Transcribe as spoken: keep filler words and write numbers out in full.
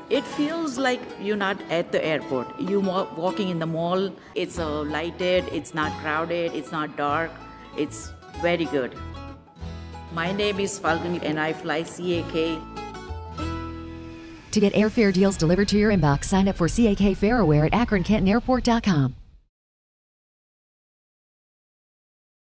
It feels like you're not at the airport. You're walking in the mall. It's uh, lighted, it's not crowded, it's not dark. It's very good. My name is Falguni and I fly C A K. To get airfare deals delivered to your inbox, sign up for C A K Fare Aware at akron canton airport dot com.